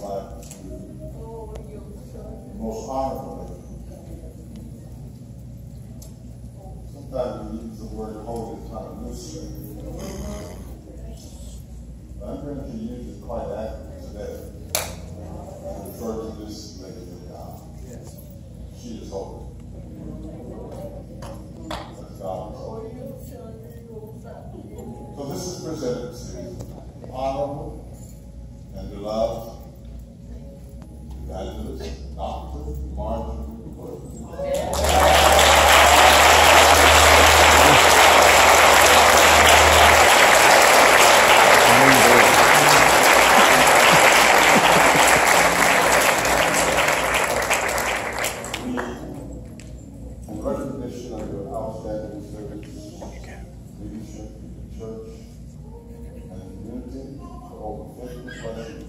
life to the most honorable lady. Sometimes we use the word holy kind of loosely. But I'm going to use it quite accurately today to refer to this lady of God. She is holy. That's God is holy. So this is presented to honorable and beloved evangelist Dr. Wiiliams. In recognition of your outstanding service, leadership in the church and community for over 50 plus years,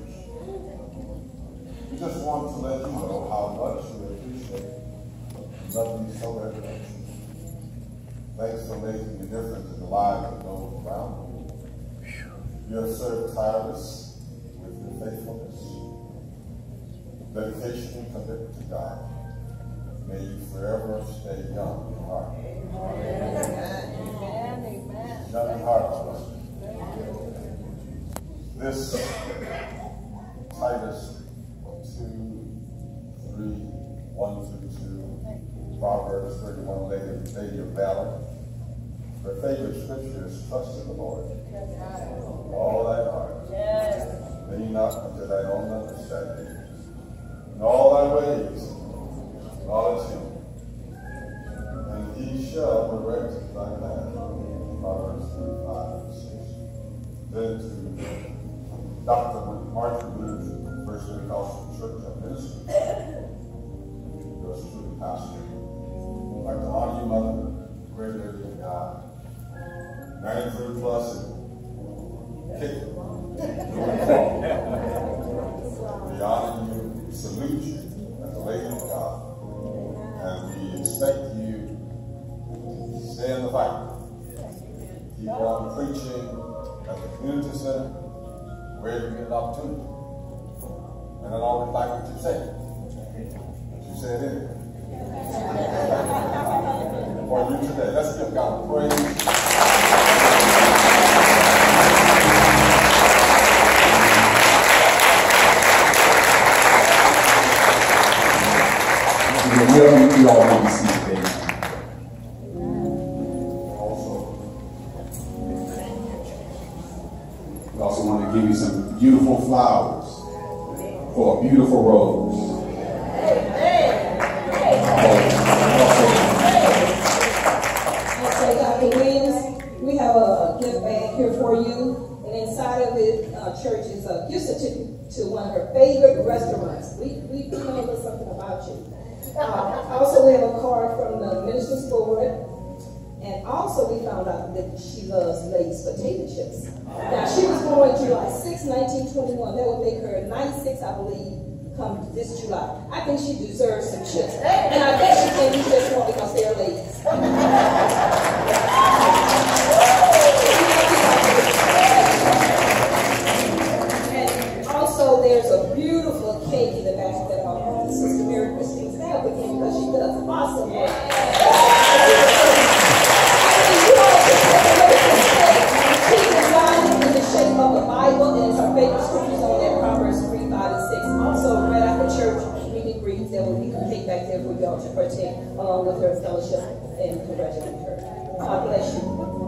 we just want to let you know how much we appreciate loving you so very much. Thanks for making a difference in the lives of those around you. You have served tireless with your faithfulness, dedication, and commitment to God. May you forever stay young in heart. Amen. Young in heart. This Titus 2:3-1-2, Proverbs 31, lady of valor. Her favorite scripture is trust in the Lord. All thy heart. Lean not unto thy own understanding. In all thy ways, acknowledge him, and he shall direct thy path. Proverbs 3:5-6. Then to Dr. Martin Booth, First Pentecostal Church of Ministry, yours truly, pastor. I'd like to honor you, Mother, great lady of God, 93 plus and kicking. We honor you, salute you as a lady of God, and we expect you to stay in the fight. Keep on preaching at the community center, wherever you get an opportunity. And I always like what you say. But you say it anyway. For you today, let's give God praise. You all want to see today. We also want to give you some beautiful flowers for a beautiful rose. Okay, Dr. Wiiliams, we have a gift bag here for you, and inside of it, church is a gift certificate to one of her favorite restaurants. We know a little something about you. Also, we have a card from the minister's board, and also we found out that she loves Lay's potato chips. Now, she was born July 6, 1921. That would make her 96, I believe, come this July. I think she deserves some chips. And I bet she can't eat just one because they're Lay's. And also, there's a beautiful cake in the back that Sister Mary Christine's help again because she does awesome work. She designed it in the shape of a Bible, and it's her favorite scriptures on there, Proverbs 3:5-6. Also, right after church, meeting greetings, there will be a cake back there for y'all to partake along with her fellowship and congratulate her. God bless you.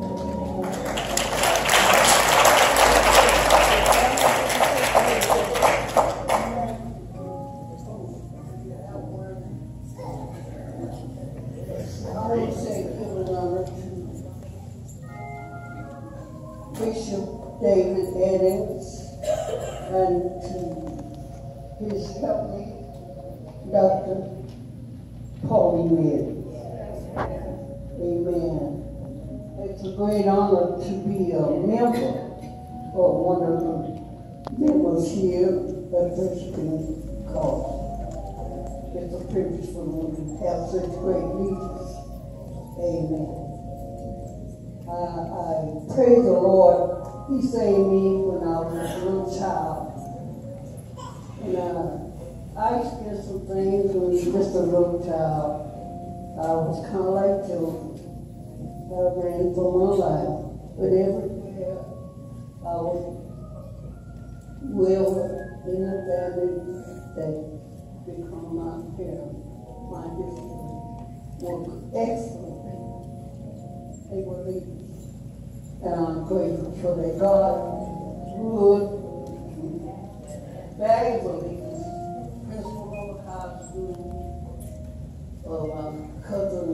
Bishop David Eddings and to his helpmate, Dr. Wiiliams. Amen. It's a great honor to be a member or one of the members here at First Pentecostal. It's a privilege for me to have such great leaders. Amen. I praise the Lord. He saved me when I was a little child. Now, I experienced some things when I was just a little child. I was kind of like children. I ran for my life. But everywhere I was well in the family that become my parents. My history was excellent. They were leaders. And I'm grateful for that. God good, valuable leaders. Principal of the high school, my cousin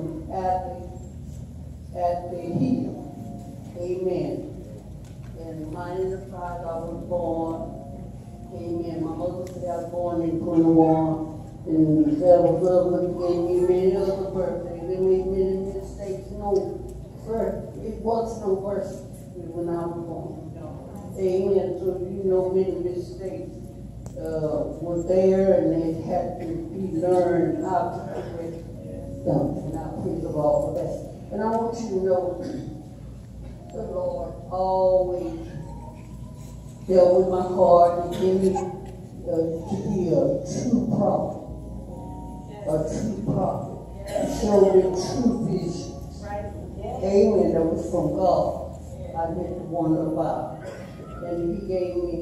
at the Hill. Amen. And mine in the pride I was born. Amen. My mother said I was born in 21. And there was other, gave me many other birthdays. They made many mistakes. No birth, it was no birth when I was born. Amen. So you know many mistakes were there and they had to be learned how to correct them. And I praise the Lord for that. And I want you to know the Lord always dealt with my heart and gave me to be a true prophet. A true prophet. Showed me true vision. Amen. That was from God. I didn't wonder about. And he gave me,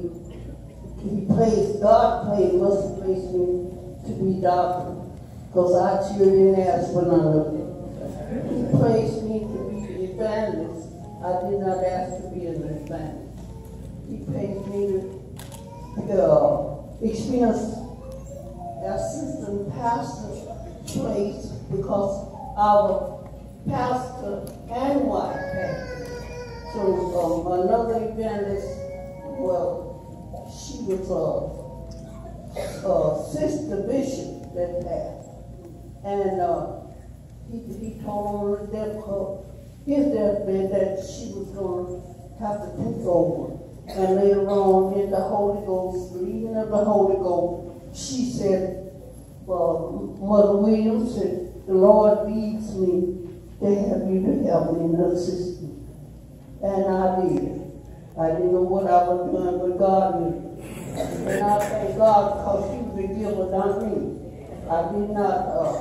God must have placed me to be doctor. Because I sure didn't ask for none of it. He placed me to be an evangelist. I did not ask to be an evangelist. He placed me to experience assistant pastor's place because our pastor and wife had. So another evangelist, well, she was a sister bishop that had. And he told her his deathbed that she was going to have to take over. And later on in the Holy Ghost, leading of the Holy Ghost, she said, Mother Wiiliams said, the Lord leads me to have you to help me and assist me. And I did. I didn't know what I was doing, but God knew. And I thank God because He was a giver, not me. I did not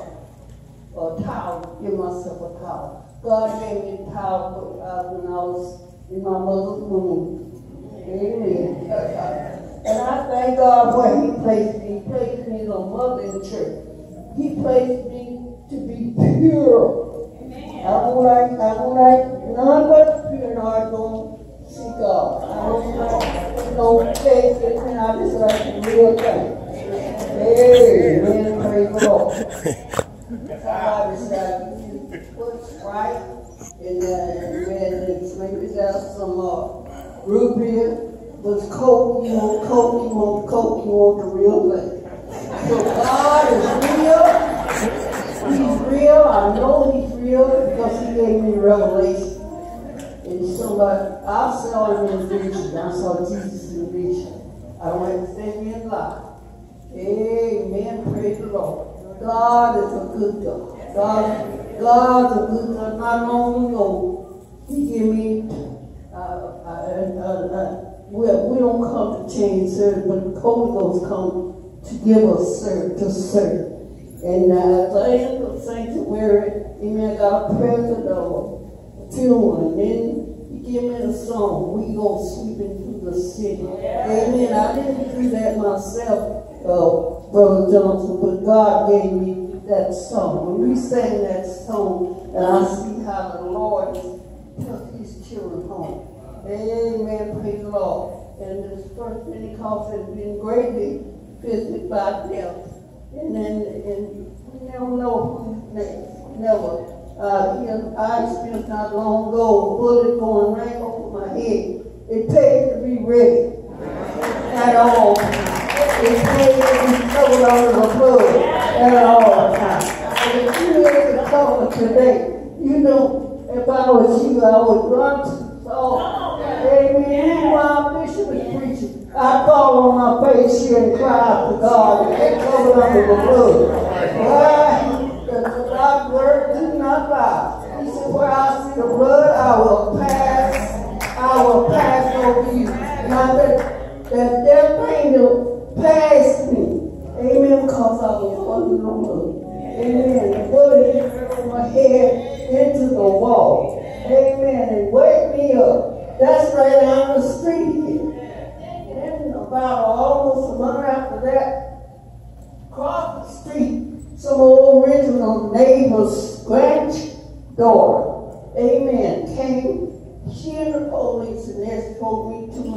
give myself a towel. God gave me a towel when I was in my mother's womb. Amen. And I thank God where He placed me. He placed me as a mother in the church. He placed me to be pure. Amen. I don't like none but pure, and I don't see God. I don't like no faith, and I just like the real thing. Amen. Praise the Lord. Somebody said, what's right? And maybe there's some root beer. Was Coke, you want Coke, you want Coke, you want the real thing. So God is real. He's real. I know He's real because He gave me revelation. And somebody, I saw Him in vision. I saw Jesus in vision. I don't have to say me in life. Amen. Praise the Lord. God is a good God. God's a good God. Not long ago, He gave me we don't come to change service, but the Holy Ghost come to give us to serve. And as I am the sanctuary, amen, I got a present of a funeral, and then He gave me the song, we go sweeping through the city. Amen. I didn't do that myself, Brother Johnson, but God gave me that song. When we sang that song, and I see how the Lord took His children home. Amen, praise the Lord. And this first Pentecost has been greatly visited by them. And we never know who's next. Never. I experienced not long ago a bullet going right over my head. It pays to be ready at all times. It pays to be covered under the blood at all times. And if you need to cover today, you know, if I was you, I would run to amen. While Bishop is preaching, I fall on my face here and cry out to God and get covered under the blood. God's word does not lie. He said, where I see the blood, I will pass over you. Now that death angel passed me. head into the wall. Amen. And wake me up. That's right down the street here. And about almost a month after that, across the street, some old original neighbor's granddaughter, amen, came. She and the police and escorted me to